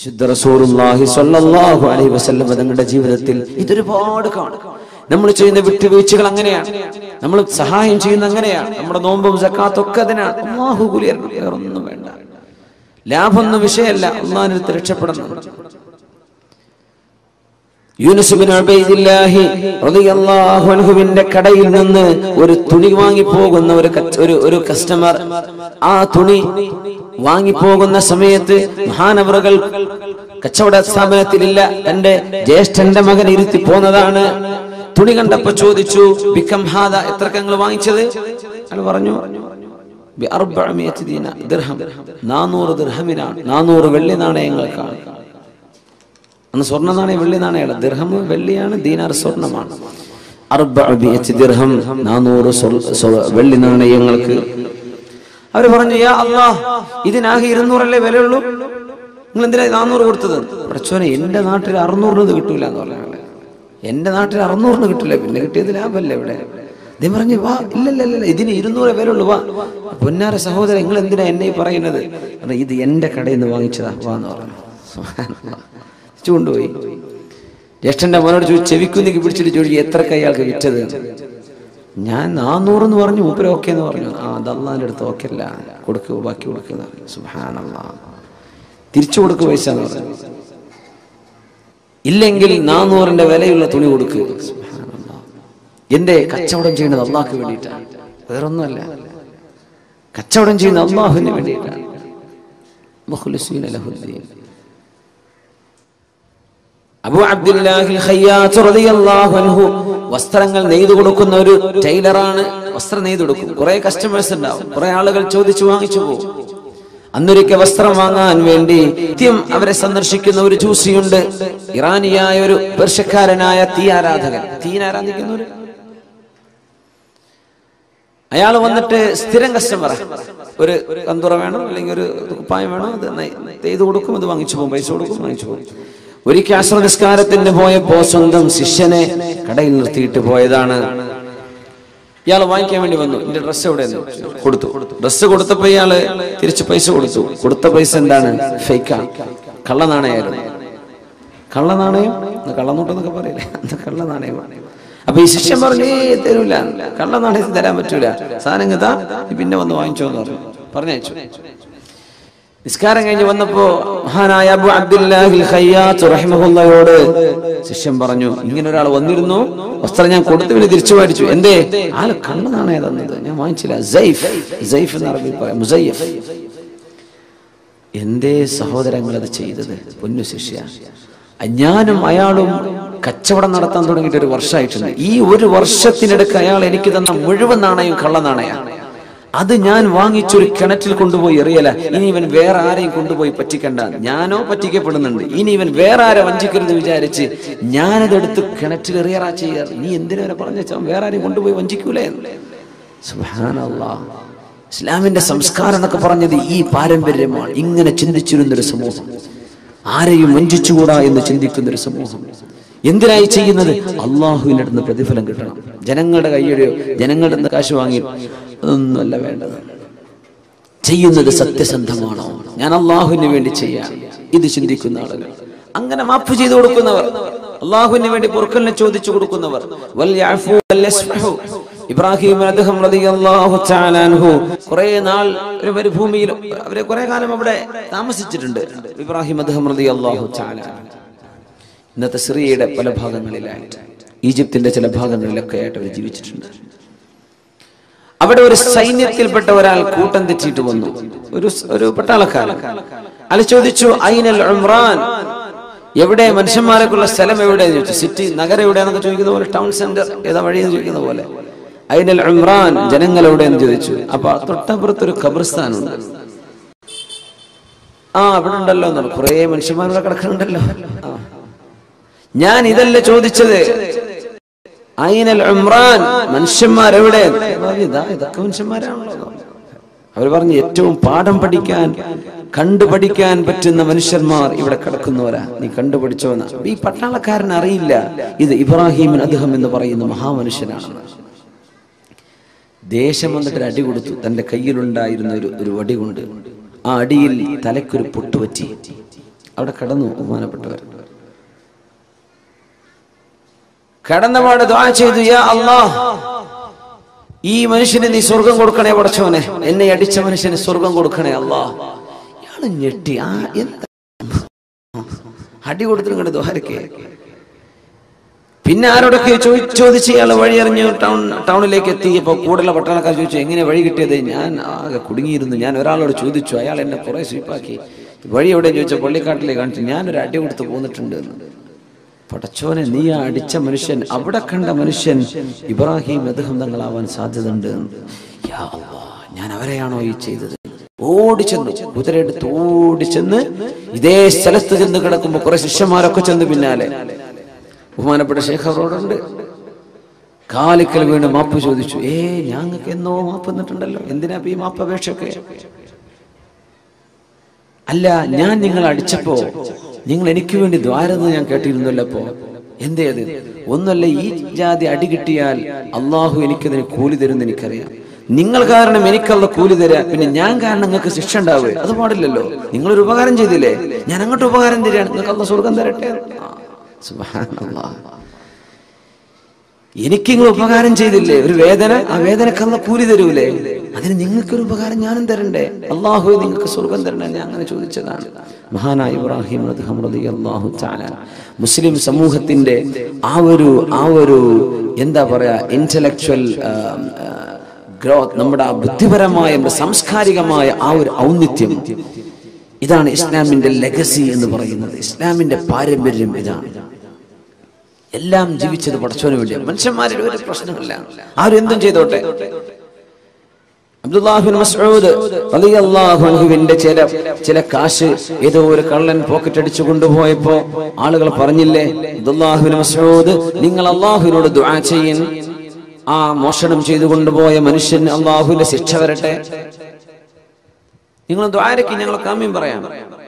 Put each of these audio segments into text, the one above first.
പരിശുദ്ധ റസൂലുള്ളാഹി സ്വല്ലല്ലാഹു അലൈഹി വസല്ലം തങ്ങളുടെ ജീവിതത്തിൽ ഇതൊരുപാട് കാണും. നമ്മൾ ചെയ്യുന്ന വിട്ടുവീഴ്ചകൾ അങ്ങനെയാണ്, നമ്മൾ സഹായം ചെയ്യുന്ന അങ്ങനെയാണ്, നമ്മുടെ നോമ്പും സക്കാത്തും ഒക്കെ അതിനാണ്. അല്ലാഹു കൂലിയാണ്, വേറൊന്നും വേണ്ട, ലാഭമൊന്നും വിഷയമല്ല, അല്ലാഹുവിന്റെ അടുത്ത് രക്ഷപ്പെടണം. യൂനുസ് ബിൻ ഉബൈദില്ലാഹി റളിയല്ലാഹു അൻഹുവിന്റെ കടയിൽ നിന്ന് ഒരു തുണി വാങ്ങി പോകുന്ന ഒരു കസ്റ്റമർ ആ തുണി വാങ്ങി പോകുന്ന സമയത്ത് മഹാനവറുകൾ കച്ചവട സ്ഥാപനത്തിലില്ല, തന്റെ ജ്യേഷ്ഠന്റെ മകൻ ഇരുത്തി പോന്നതാണ്. തുണി കണ്ടപ്പോ ചോദിച്ചു, ബികം ഹാദ, എത്രക്ക് നിങ്ങൾ വാങ്ങിച്ചത്? അയാൾ പറഞ്ഞു, ബി 400 ദിർഹം, 400 ദിർഹമിനാണ്, 400 വെള്ളി നാണയങ്ങൾക്കാണ്. അന്ന് സ്വർണ്ണ നാണയം വെള്ളി നാണയമാണ്, ദിർഹം വെള്ളിയാണ്, ദീനാർ സ്വർണ്ണമാണ്. 400 ദിർഹം, 400 വെള്ളി നാണയങ്ങൾക്ക്. അവര് പറഞ്ഞു, യാ അല്ലാഹ്, ഇതിനാകെ 200 വിലയുള്ളൂ, നിങ്ങൾ എന്തിനാ 400 കൊടുത്തത്? പഠിച്ചോനെ, എന്റെ നാട്ടിൽ 600 കിട്ടൂല എന്ന് പറഞ്ഞു. എന്റെ നാട്ടിൽ 600 കിട്ടില്ല, പിന്നെ കിട്ടിയത് ലാഭമല്ലേ ഇവിടെ? അദ്ദേഹം പറഞ്ഞു, വാ, ഇല്ലല്ല, ഇതിന് 200 വിലയുള്ളൂ, വാ. പൊന്നാര സഹോദരൻ, നിങ്ങൾ എന്തിനാ എന്നെ പറയുന്നത്? ഇത് എന്റെ കടയിൽ നിന്ന് വാങ്ങിച്ചതാ, വാ എന്ന് പറഞ്ഞു. കൊണ്ടുപോയി ജ്യേഷ്ഠന്റെ മോനോട് ചോദിച്ചു, ചെവിക്കുന്നിക്ക് പിടിച്ചിട്ട് ചോദിച്ചു, എത്രക്ക് അയാൾക്ക് വിറ്റത്? ഞാൻ 400 എന്ന് പറഞ്ഞു. മൂപ്പര് ഓക്കെ എന്ന് പറഞ്ഞു. അത് അല്ലാഹുവിന്റെ അടുത്ത് ഓക്കെ അല്ല, കൊടുക്കുക, ബാക്കി കൊടുക്കുക. സുബ്ഹാനല്ലാഹ്, തിരിച്ചു കൊടുക്കുക പൈസ എന്ന് പറഞ്ഞു. ഇല്ലെങ്കിൽ 400ന്റെ വിലയുള്ള തുണി കൊടുക്കുക. സുബ്ഹാനല്ലാഹ്, എന്റെ കച്ചവടം ചെയ്യുന്നത് അള്ളാഹ്ക്ക് വേണ്ടിയിട്ടാണ്, വേറൊന്നുമല്ല. കച്ചവടം ചെയ്യുന്നത് അള്ളാഹുവിന് വേണ്ടിയിട്ടാണ്. മുഖ്ലിസീന ലഹുദ്ദീൻ. അബൂ അബ്ദുല്ലാഹിൽ ഖയ്യാത്ത് റളിയല്ലാഹു അൻഹു വസ്ത്രങ്ങൾ നെയ്തു കൊടുക്കുന്ന ഒരു ടൈലറാണ്. വസ്ത്രം നെയ്തു കൊടുക്കും. കുറെ കസ്റ്റമേഴ്സ് ഉണ്ടാവും, കുറെ ആളുകൾ ചോദിച്ചു വാങ്ങിച്ചു പോകും. അന്നൊരിക്കൽ വസ്ത്രം വാങ്ങാൻ വേണ്ടി നിത്യം അവരെ സന്ദർശിക്കുന്ന ഒരു ജൂസിയുണ്ട്. ഇറാനിയായ ഒരു പേർഷ്യക്കാരനായ തീ ആരാധിക്കുന്നവര്. അയാൾ വന്നിട്ട് സ്ഥിരം കസ്റ്റമറാ. ഒരു കന്തുറ വേണം, അല്ലെങ്കിൽ ഒരു കുപ്പായം വേണം, അത് നെയ്തു കൊടുക്കും, അത് വാങ്ങിച്ചു പോകും, പൈസ കൊടുക്കും, വാങ്ങിച്ചു പോകും. ഒരിക്കൽ അസ്ർ നിസ്കാരത്തിന് പോയപ്പോ സ്വന്തം ശിഷ്യനെ കടയിൽ നിർത്തിയിട്ട് പോയതാണ്. ഇയാൾ വാങ്ങിക്കാൻ വേണ്ടി വന്നു. എന്റെ ഡ്രസ്സ് എവിടെ കൊടുത്തു. ഡ്രസ്സ് കൊടുത്തപ്പോ ഇയാള് തിരിച്ച് പൈസ കൊടുത്തു. കൊടുത്ത പൈസ എന്താണ്? ഫേക്കാണ്, കള്ളനാണയായിരുന്നു. കള്ളനാണയം, കള്ളനോട്ടെന്നൊക്കെ പറയില്ലേ, അത് കള്ളനാണയമാണ്. അപ്പൊ ഈ ശിഷ്യൻ പറഞ്ഞു, തരൂല, കള്ളനാണയത്തിന് തരാൻ പറ്റൂല, സാധനം താ, പിന്നെ വന്ന് വാങ്ങിച്ചോന്ന് പറഞ്ഞയച്ചു. നിസ്കാരം കഴിഞ്ഞ് വന്നപ്പോ മഹാനായ അബൂ അബ്ദുല്ലാഹിൽ ഖയ്യാത്ത് റഹിമഹുല്ലാഹയോട് ശിഷ്യൻ പറഞ്ഞു, ഇങ്ങനെ ഒരാൾ വന്നിരുന്നു, വസ്ത്രം ഞാൻ കൊടുത്തു, പിന്നെ തിരിച്ചു മേടിച്ചു. എന്തേ? ആള് കള്ളനാണേ തന്നത്, ഞാൻ വാങ്ങിച്ചില്ല. സൈഫ് എന്ന് അറബിയിൽ പറയാം, മുസയ്യഫ്. എന്തേ സഹോദരങ്ങൾ അത് ചെയ്തത്? പൊന്നു ശിഷ്യ, ഞാനും അയാളും കച്ചവടം നടത്താൻ തുടങ്ങിയിട്ട് 1 വർഷമായിട്ടുണ്ട്. ഈ 1 വർഷത്തിനിടയ്ക്ക് അയാൾ എനിക്ക് തന്ന മുഴുവൻ നാണയം കള്ളനാണയാണ്. അത് ഞാൻ വാങ്ങിച്ചൊരു കിണറ്റിൽ കൊണ്ടുപോയി എറിയല. ഇനി ഇവൻ വേറെ ആരെയും കൊണ്ടുപോയി പറ്റിക്കണ്ട, ഞാനോ പറ്റിക്കപ്പെടുന്നുണ്ട്, ഇനി ഇവൻ വേറെ ആരെ വഞ്ചിക്കരുത് വിചാരിച്ച് ഞാനതെടുത്ത് കിണറ്റിൽ എറിയറാ ചെയ്യാറ്. നീ എന്തിനവരെ പറഞ്ഞ വേറെ ആരെയും കൊണ്ടുപോയി വഞ്ചിക്കൂലേ? സുബ്ഹാനല്ലാഹ്, ഇസ്ലാമിന്റെ സംസ്കാരം എന്നൊക്കെ പറഞ്ഞത് ഈ പാരമ്പര്യമാണ്. ഇങ്ങനെ ചിന്തിച്ചിരുന്നൊരു സമൂഹം, ആരെയും വഞ്ചിച്ചുകൂടാ എന്ന് ചിന്തിക്കുന്നൊരു സമൂഹം. എന്തിനായി ചെയ്യുന്നത്? അള്ളാഹുവിന്റെ അടുത്ത് പ്രതിഫലം കിട്ടണം. ജനങ്ങളുടെ കയ്യുടെയോ ജനങ്ങളുടെ അടുത്ത് കാശ് വാങ്ങി അതൊന്നുമല്ല വേണ്ടത്. ചെയ്യുന്നത് സത്യസന്ധമാണോ, ഞാൻ അള്ളാഹുവിന് വേണ്ടി ചെയ്യാം, ഇത് ചിന്തിക്കുന്ന ആളുകൾ. അങ്ങനെ മാപ്പ് ചെയ്തു കൊടുക്കുന്നവർ, അള്ളാഹുവിന് വേണ്ടി പൊറുക്കലിനെ ചോദിച്ചു കൊടുക്കുന്നവർ. ഇബ്രാഹിം അദ്ദേഹം റളിയല്ലാഹു തആല അൻഹു കുറെ നാൾ ഒരു മരുഭൂമിയിൽ അവരെ കുറെ കാലം അവിടെ താമസിച്ചിട്ടുണ്ട്. ഇബ്രാഹിം അദ്ദേഹം റളിയല്ലാഹു തആല ഇന്നത്തെ സിറിയയുടെ പല ഭാഗങ്ങളിലായിട്ട്, ഈജിപ്തിന്റെ ചില ഭാഗങ്ങളിലൊക്കെ ആയിട്ട് അവർ ജീവിച്ചിട്ടുണ്ട്. അവിടെ ഒരു സൈന്യത്തിൽപ്പെട്ട ഒരാൾ കൂട്ടം തെറ്റിയിട്ട് വന്നു, ഒരു പട്ടാളക്കാരൻ. അയാൾ ചോദിച്ചു, ഐനൽ ഉംറാൻ, എവിടെ മനുഷ്യന്മാർക്കുള്ള സ്ഥലം എവിടെയെന്ന് ചോദിച്ചു. സിറ്റി, നഗരം എവിടെയാണെന്നൊക്കെ ചോദിക്കുന്ന പോലെ, ടൗൺ സെന്റർ ഏതാ വഴിയെന്ന് ചോദിക്കുന്ന പോലെ, ഐനൽ ഉംറാൻ, ജനങ്ങൾ എവിടെയെന്ന് ചോദിച്ചു. അപ്പൊ തൊട്ടപ്പുറത്തൊരു ഖബർസ്ഥാനുണ്ട്. അവിടെ ഉണ്ടല്ലോ എന്നാണ്, കുറെ മനുഷ്യന്മാരുടെ കിടക്കുന്നുണ്ടല്ലോ. ഞാൻ ഇതല്ല ചോദിച്ചത്, ഐനൽ ഉംറാൻ, മനുഷ്യന്മാരെവിടെ? ഇതൊക്കെ മനുഷ്യന്മാരാണല്ലോ. അവർ പറഞ്ഞു, ഏറ്റവും പാഠം പഠിക്കാൻ, കണ്ടുപഠിക്കാൻ പറ്റുന്ന മനുഷ്യന്മാർ ഇവിടെ കിടക്കുന്നവരാ, നീ കണ്ടുപഠിച്ചോന്ന. ഈ പട്ടാളക്കാരൻ അറിയില്ല ഇത് ഇബ്രാഹിം അദ്ദേഹം എന്ന് പറയുന്ന മഹാമനുഷ്യനാണെന്ന്. ദേഷ്യം വന്നിട്ട് അടി കൊടുത്തു. തന്റെ കയ്യിലുണ്ടായിരുന്ന ഒരു വടി കൊണ്ട് ആ അടിയിൽ തലക്കൊരു പൊട്ടുപറ്റി. അവിടെ കടന്നു. ബഹുമാനപ്പെട്ടവർ കടന്നപാട് ദുആ ചെയ്തു, യാ അല്ലാഹ്, ഈ മനുഷ്യന് നീ സ്വർഗം കൊടുക്കണേ പടച്ചോനെ, എന്നെ അടിച്ച മനുഷ്യന് സ്വർഗം കൊടുക്കണേ അല്ലാഹ്. ഇയാള് ഞെട്ടി. എന്താ അടി കൊടുത്തിട്ട് ദ്വാരക്കേ. പിന്നെ ആരോടൊക്കെ ചോദിച്ച് ഇയാൾ വഴി അറിഞ്ഞു ടൗണിലേക്ക് എത്തിയപ്പോൾ കൂടുതലുള്ള പട്ടണക്കാർ ചോദിച്ചു, എങ്ങനെ വഴി കിട്ടിയത്? ഞാൻ ആകെ കുടുങ്ങിയിരുന്നു. ഞാൻ ഒരാളോട് ചോദിച്ചു, അയാൾ എന്നെ കുറെ സ്വീപ്പാക്കി. വഴി എവിടെ ചോദിച്ചാൽ പള്ളിക്കാട്ടിലേക്ക് കാണിച്ചു. ഞാനൊരു അടി കൊടുത്ത് പോന്നിട്ടുണ്ട്. പടച്ചോനെ, നീ ആ അടിച്ച മനുഷ്യൻ, അവിടെ കണ്ട മനുഷ്യൻ ഇബ്രാഹിം അദ്ദേഹം തങ്ങളാവാൻ സാധ്യതയുണ്ട്. യാ അല്ലാഹ്, ഞാൻ അവരെയാണോ ഈ ചെയ്തത്? ഓടിച്ചെന്ന്, കുതിരയെടുത്ത് ഓടിച്ചെന്ന് ഇതേ സ്ഥലത്ത് ചെന്ന് കിടക്കുമ്പോ കുറെ ശിഷ്യന്മാരൊക്കെ ചെന്ന് പിന്നാലെ. ബഹുമാനപ്പെട്ട ശൈഖ് അവരോടുണ്ട്. കാലിക്കൽ വീണ് മാപ്പ് ചോദിച്ചു. ഞങ്ങൾക്ക് എന്നോ മാപ്പ് തന്നിട്ടുണ്ടല്ലോ, എന്തിനാ ഈ മാപ്പ് അപേക്ഷയൊക്കെ? അല്ല, ഞാൻ നിങ്ങൾ അടിച്ചപ്പോ നിങ്ങൾ എനിക്ക് വേണ്ടി ദ്വാരെന്ന് ഞാൻ കേട്ടിരുന്നല്ലോ. അപ്പോ എന്തേത്? ഒന്നല്ല, ഈ ജാതി അടി കിട്ടിയാൽ അള്ളാഹു എനിക്കതിന് കൂലി തരുമെന്ന് എനിക്കറിയാം. നിങ്ങൾ കാരണം എനിക്കുള്ള കൂലി തരാ, പിന്നെ ഞാൻ കാരണം നിങ്ങൾക്ക് ശിക്ഷ ഉണ്ടാവുക? അത് പാടില്ലല്ലോ. നിങ്ങളൊരു ഉപകാരം ചെയ്തില്ലേ, ഞാൻ അങ്ങോട്ട് ഉപകാരം തരാണ്, നിങ്ങൾക്ക് അള്ളാഹ് സ്വർഗം തരട്ടെ. സുബ്ഹാനല്ലാഹ്, എനിക്ക് നിങ്ങൾ ഉപകാരം ചെയ്തില്ലേ, ഒരു വേദന, ആ വേദനക്കല്ല കൂലി തരൂലേ? അതിന് നിങ്ങൾക്കൊരു ഉപകാരം ഞാനും തരണ്ടേ? അള്ളാഹു നിങ്ങൾക്ക് സ്വർഗം തരണ്ടേ? ഞാൻ അങ്ങനെ ചോദിച്ചതാണ്. മഹാനായ ഇബ്രാഹിം റളിയല്ലാഹു തആല മുസ്ലിം സമൂഹത്തിന്റെ ആ ഒരു എന്താ പറയാ, ഇന്റലക്ച്വൽ ഗ്രോത്ത്, നമ്മുടെ ബുദ്ധിപരമായ സാംസ്കാരികമായ ആ ഒരു ഔന്നിത്യം, ഇതാണ് ഇസ്ലാമിന്റെ ലെഗസി എന്ന് പറയുന്നത്. ഇസ്ലാമിന്റെ പാരമ്പര്യം ഇതാണ്. എല്ലാം ജീവിച്ചത് പടച്ചോന് വേണ്ടിയാണ്. മനുഷ്യന്മാരുടെ ഒരു പ്രശ്നമില്ല, ആരും എന്തും ചെയ്തോട്ടെ. അബ്ദുല്ലാഹ് ബിൻ മസ്ഊദ് റളിയല്ലാഹു അൻഹുവിന്റെ ചില കാശ് ഏതോ ഒരു കള്ളൻ പോക്കറ്റ് അടിച്ചു കൊണ്ടുപോയപ്പോ ആളുകൾ പറഞ്ഞില്ലേ, അബ്ദുല്ലാഹ് ബിൻ മസ്ഊദ്, നിങ്ങൾ അള്ളാഹുവിനോട് ദുആ ചെയ്യൻ, ആ മോഷണം ചെയ്തു കൊണ്ടുപോയ മനുഷ്യന് അള്ളാഹുവിന്റെ ശിക്ഷ വരട്ടെ. നിങ്ങൾ ദുആരക്ക് ഞങ്ങൾ കാമ്യം പറയാം.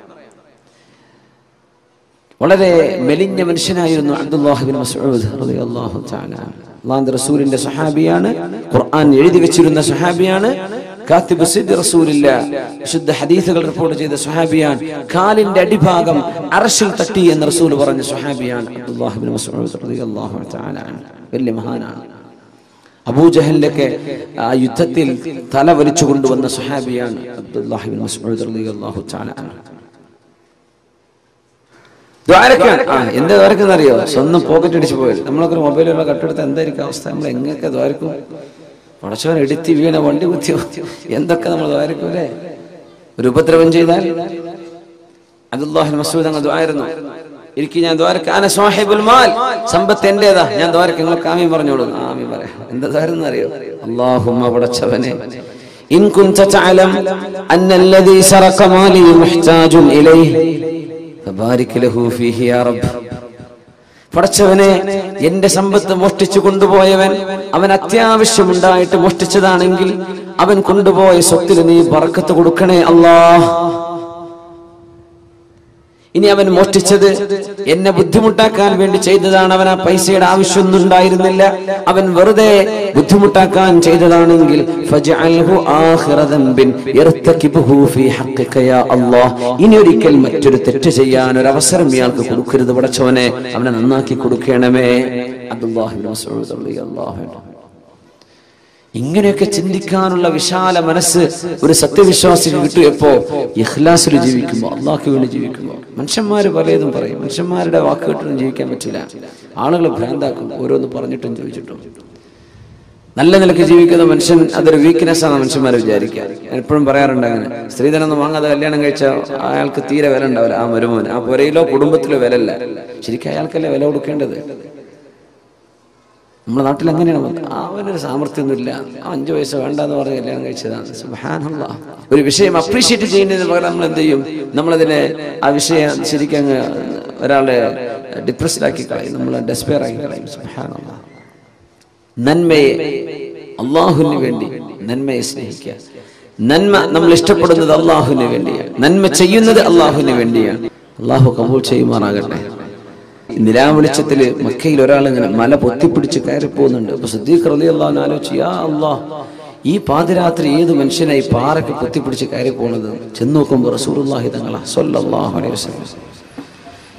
വളരെ മെലിഞ്ഞ മനുഷ്യനായിരുന്നു അബ്ദുല്ലാഹ് ബിൻ മസ്ഊദ് റളിയല്ലാഹു തആല. അല്ലാഹുവിന്റെ റസൂലിന്റെ സ്വഹാബിയാണ്, ഖുർആൻ എഴുതി വെച്ചിരുന്ന സ്വഹാബിയാണ്, കാത്തിബ് സിദ്ദ് റസൂലില്ലാഹ്, വിശുദ്ധ ഹദീസുകൾ റിപ്പോർട്ട് ചെയ്ത സ്വഹാബിയാണ്. കാലിന്റെ അടിഭാഗം അർശിൽ തട്ടി എന്ന് റസൂൽ പറഞ്ഞ സ്വഹാബിയാണ് അബ്ദുല്ലാഹ് ബിൻ മസ്ഊദ് റളിയല്ലാഹു തആല. വലിയ മഹാനാണ്. അബൂജഹലിലൊക്കെ ആ യുദ്ധത്തിൽ തല വലിച്ചു കൊണ്ടുവന്ന സ്വഹാബിയാണ് അബ്ദുല്ലാഹ് ബിൻ മസ്ഊദ് റളിയല്ലാഹു തആല. എന്താ ദ്വാരക്കെന്നറിയോ? സ്വന്തം പോക്കറ്റ് അടിച്ചു പോയത്. നമ്മളൊക്കെ മൊബൈലുള്ള കട്ടെടുത്ത് എന്തായിരിക്കും അവസ്ഥ? നമ്മൾ എങ്ങനെയൊക്കെ ദ്വാരക്കും? പടച്ചവൻ എടുത്തി വീണ, വണ്ടി കുത്തിയോ, എന്തൊക്കെ നമ്മൾ ദ്വാരക്കും അല്ലേ? ഒരു ഉപദ്രവം ചെയ്താൽ അബ്ദുല്ലാഹ് ബിൻ മസ്ഊദ് അങ്ങ് ദ്വാരുന്നു, എനിക്ക് ഞാൻ ദ്വാരക്ക, അന സാഹിബുൽ മാൽ, സമ്പത്ത് എന്റേതാ, ഞാൻ ദ്വാരക്ക, നിങ്ങൾ ആമീൻ പറഞ്ഞോളൂ. ആമീൻ പറയാം. എന്താ ദ്വാരെന്ന് അറിയോ? അല്ലാഹുമ്മ പടച്ചവനെ, ഇൻ കുൻത തഅലം അന്നല്ലദീ സറഖ മാലി മുഹ്താജുൻ ഇലൈഹി ഫബാരിക് ലഹു ഫീഹി യാ റബ്ബ്. പടച്ചവനെ, എന്റെ സമ്പത്ത് മോഷ്ടിച്ചു കൊണ്ടുപോയവൻ, അവൻ അത്യാവശ്യമുണ്ടായിട്ട് മോഷ്ടിച്ചതാണെങ്കിൽ അവൻ കൊണ്ടുപോയ സ്വത്തിൽ നീ ബർക്കത്ത് കൊടുക്കണേ അല്ലാഹ്. ഇനി അവൻ മോഷ്ടിച്ചത് എന്നെ ബുദ്ധിമുട്ടാക്കാൻ വേണ്ടി ചെയ്തതാണ്, അവൻ ആ പൈസയുടെ ആവശ്യമൊന്നും ഉണ്ടായിരുന്നില്ല, അവൻ വെറുതെ ബുദ്ധിമുട്ടാക്കാൻ ചെയ്തതാണെങ്കിൽ ഫജ്അൽഹു ആഖിറ ദംബിൻ യർതകിബുഹു ഫീ ഹഖ്ഖിക യാ അല്ലാഹ്. ഇനി ഒരിക്കൽ മറ്റൊരു തെറ്റ് ചെയ്യാൻ ഒരു അവസരം ഇയാൾക്ക് കൊടുക്കരുത് പടച്ചവനെ, അവനെ നന്നാക്കി കൊടുക്കണമേ. അബ്ദുല്ലാഹ് ബിൻ മസ്ഊദ് റളിയല്ലാഹു അൻഹു. ഇങ്ങനെയൊക്കെ ചിന്തിക്കാനുള്ള വിശാല മനസ്സ് ഒരു സത്യവിശ്വാസിക്ക് കിട്ടിയപ്പോ, ഇഖ്ലാസിൽ ജീവിക്കുമ്പോ, അള്ളാഹ്ക്ക് വേണ്ടി ജീവിക്കുമ്പോ. മനുഷ്യന്മാര് പലതും പറയും, മനുഷ്യന്മാരുടെ വാക്ക് കേട്ടൊന്നും ജീവിക്കാൻ പറ്റില്ല. ആളുകൾ ഭ്രാന്താക്കും, ഓരോന്ന് പറഞ്ഞിട്ടും ചോദിച്ചിട്ടും. നല്ല നിലയ്ക്ക് ജീവിക്കുന്ന മനുഷ്യൻ അതൊരു വീക്ക്നെസ് ആണ് മനുഷ്യന്മാരെ വിചാരിക്കുക. എപ്പോഴും പറയാറുണ്ട് അങ്ങനെ, സ്ത്രീധനൊന്നും വാങ്ങാതെ കല്യാണം കഴിച്ച അയാൾക്ക് തീരെ വില ഉണ്ടാവില്ല. ആ മരുമോൻ, ആ പുരയിലോ കുടുംബത്തിലോ വില ഇല്ല. ശരിക്കും അയാൾക്കല്ലേ വില കൊടുക്കേണ്ടത്. നമ്മുടെ നാട്ടിൽ അങ്ങനെയാണ്. അവനൊരു സാമർത്ഥ്യമൊന്നുമില്ല, 5 വയസ്സ് വേണ്ടെന്ന് പറഞ്ഞ് കല്യാണം കഴിച്ചതാണ്. സുബ്ഹാനല്ലാഹ്. ഒരു വിഷയം അപ്രീഷിയേറ്റ് ചെയ്യുന്നതിന് പകരം നമ്മൾ എന്ത് ചെയ്യും? നമ്മളതിനെ ആ വിഷയം ശരിക്കും ഒരാളെ ഡിപ്രസ്ഡാക്കി കളയും, നമ്മൾ ഡെസ്പെയർ ആക്കി കളയും. സുബ്ഹാനല്ലാഹ്. നന്മയെ അള്ളാഹുവിന് വേണ്ടി നന്മയെ സ്നേഹിക്കുക. നന്മ നമ്മൾ ഇഷ്ടപ്പെടുന്നത് അള്ളാഹുവിന് വേണ്ടിയാണ്, നന്മ ചെയ്യുന്നത് അള്ളാഹുവിന് വേണ്ടിയാണ്. അള്ളാഹു കബൂൽ ചെയ്യുമാറാകട്ടെ. നിലാവെളിച്ചത്തില് മക്കയിൽ ഒരാൾ ഇങ്ങനെ മല പൊത്തിപ്പിടിച്ച് കയറി പോകുന്നുണ്ട്. അപ്പൊ സിദ്ദീഖ് റളിയല്ലാഹു അൻഹു ആലോചിച്ചു, യാ അല്ലാഹ്, ഈ പാതിരാത്രി ഏത് മനുഷ്യനായി പാറയ്ക്ക് പൊത്തിപ്പിടിച്ച് കയറി പോകുന്നത്? ചെന്ന് നോക്കുമ്പോൾ റസൂലുള്ളാഹി തങ്ങളാ സ്വല്ലല്ലാഹു അലൈഹി വസല്ലം.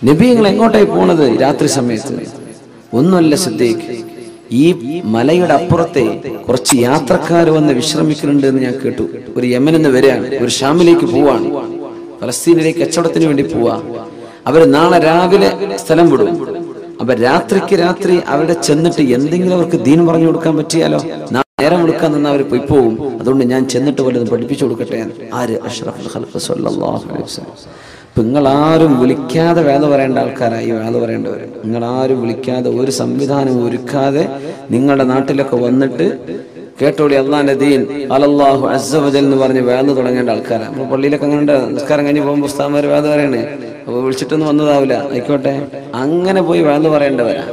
നബി നിങ്ങൾ എങ്ങോട്ടായി പോണത് രാത്രി സമയത്ത്? ഒന്നുമല്ല സിദ്ദീഖ്, ഈ മലയുടെ അപ്പുറത്തെ കുറച്ച് യാത്രക്കാർ വന്ന് വിശ്രമിക്കുന്നുണ്ട് എന്ന് ഞാൻ കേട്ടു. ഒരു യമനിൽ നിന്ന് വരികയാണ്, ഒരു ഷാമിലേക്ക് പോവാണ്, ഫലസ്തീനിലേക്ക് കച്ചവടത്തിന് വേണ്ടി പോവാ. അവർ നാളെ രാവിലെ സ്ഥലം വിടും. അപ്പൊ രാത്രിക്ക് രാത്രി അവിടെ ചെന്നിട്ട് എന്തെങ്കിലും അവർക്ക് ദീൻ പറഞ്ഞു കൊടുക്കാൻ പറ്റിയാലോ? നേരം കൊടുക്കാൻ നിന്ന് അവർ പോയി പോകും. അതുകൊണ്ട് ഞാൻ ചെന്നിട്ട് വല്ലതും പഠിപ്പിച്ചു കൊടുക്കട്ടെ. ആര്? അഷ്റഫുൽ ഖൽഖ് സ്വല്ലല്ലാഹു അലൈഹി വസല്ലം. നിങ്ങളാരും വിളിക്കാതെ വേദ പറയേണ്ട ആൾക്കാരായി വേദ പറയേണ്ടവർ. നിങ്ങളാരും വിളിക്കാതെ, ഒരു സംവിധാനം ഒരുക്കാതെ നിങ്ങളുടെ നാട്ടിലൊക്കെ വന്നിട്ട് കേട്ടോളി അള്ളാന്റെ ദീൻ അലല്ലാഹു അസ്സ വജൽ എന്ന് പറഞ്ഞ് വേദ തുടങ്ങേണ്ട ആൾക്കാരാണ്. നമ്മൾ പള്ളിയിലൊക്കെ അങ്ങനെ നിസ്കാരം കഴിഞ്ഞ് പോകുമ്പോൾ ഉസ്താദ്മാർ വേദ പറയണേ, അപ്പൊ വിളിച്ചിട്ടൊന്നും വന്നതാവില്ല, ആയിക്കോട്ടെ. അങ്ങനെ പോയി വേദ പറയേണ്ടവരാ.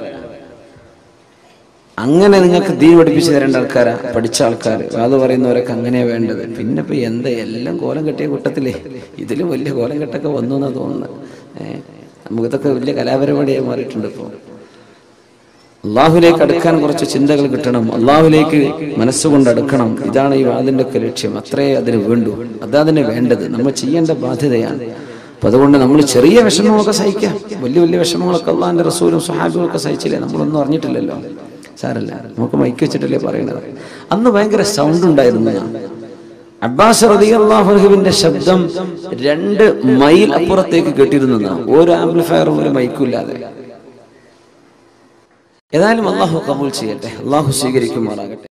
അങ്ങനെ നിങ്ങൾക്ക് ദീൻ പഠിപ്പിച്ചു തരേണ്ട ആൾക്കാരാ, പഠിച്ച ആൾക്കാർ. വേദ പറയുന്നവരൊക്കെ അങ്ങനെയാ വേണ്ടത്. പിന്നെ ഇപ്പൊ എന്താ എല്ലാം കോലം കെട്ടിയ കൂട്ടത്തിലേ ഇതിലും വലിയ കോലം കെട്ടൊക്കെ വന്നു എന്നാ തോന്നുന്നത്. നമുക്കിതൊക്കെ വലിയ കലാപരിപാടിയായി മാറിയിട്ടുണ്ട്. ഇപ്പോൾ അള്ളാഹുലേക്ക് അടുക്കാൻ കുറച്ച് ചിന്തകൾ കിട്ടണം, അള്ളാഹുലേക്ക് മനസ്സുകൊണ്ട് അടുക്കണം. ഇതാണ് ഈ വാദിന്റെ ഒക്കെ ലക്ഷ്യം. അത്രേ അതിന് വേണ്ടു, അതതിന് വേണ്ടത്, നമ്മൾ ചെയ്യേണ്ട ബാധ്യതയാണ്. അപ്പൊ അതുകൊണ്ട് നമ്മൾ ചെറിയ വിഷമങ്ങളൊക്കെ സഹിക്കാം. വലിയ വലിയ വിഷമങ്ങളൊക്കെ അള്ളാഹിന്റെ റസൂലും സ്വഹാബികളൊക്കെ സഹിച്ചില്ലേ? നമ്മളൊന്നും അറിഞ്ഞിട്ടില്ലല്ലോ, സാരല്ല, നമുക്ക് മൈക്ക് വെച്ചിട്ടല്ലേ പറയണത്. അന്ന് ഭയങ്കര സൗണ്ട് ഉണ്ടായിരുന്നു. അബ്ബാസ് റളിയല്ലാഹു അൻഹുവിന്റെ ശബ്ദം 2 മൈൽ അപ്പുറത്തേക്ക് കേട്ടിരുന്നു, ഒരു ആംപ്ലിഫയറും ഒരു മൈക്കും ഇല്ലാതെ. ഏതായാലും അള്ളാഹു കബൂൽ ചെയ്യട്ടെ, അള്ളാഹു സ്വീകരിക്കുമാറാകട്ടെ.